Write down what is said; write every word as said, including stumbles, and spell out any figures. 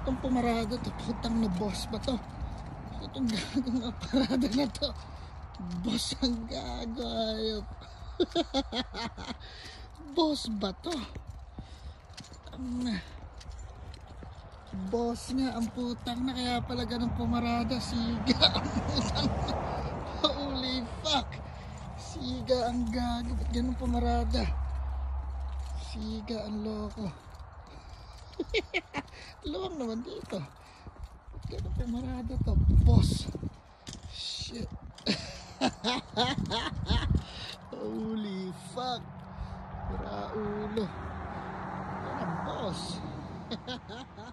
Itong pumarada to, putang na boss ba to? Itong gagong na parada na to, boss ang gago, ayop. Boss ba to? Um, boss nga ang putang na, kaya pala ganun pumarada. Siga ang putang na. Holy fuck, siga ang gago, ba't ganun pumarada? Siga ang loko. Luwang naman dito. Gano'n pumarada to, boss. Shit. Holy fuck. Pura ulo. Yan ang boss.